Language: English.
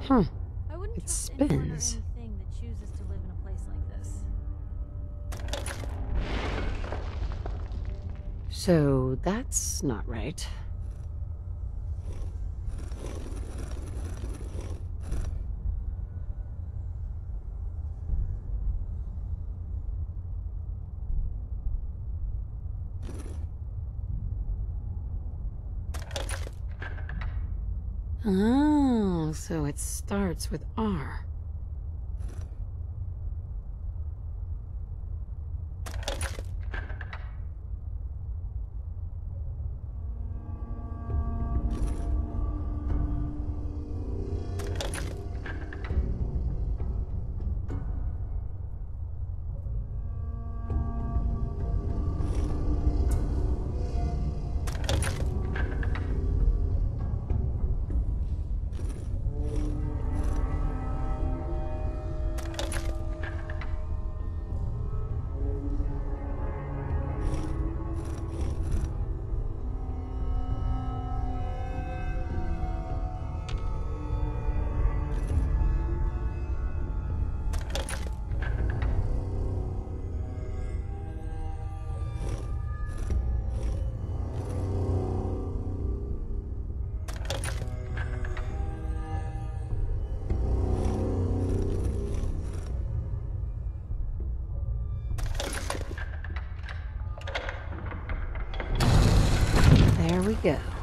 Huh. I wouldn't It trust anyone or spins. anything that chooses to live in a place like this. So that's not right. Oh, so it starts with R. There we go.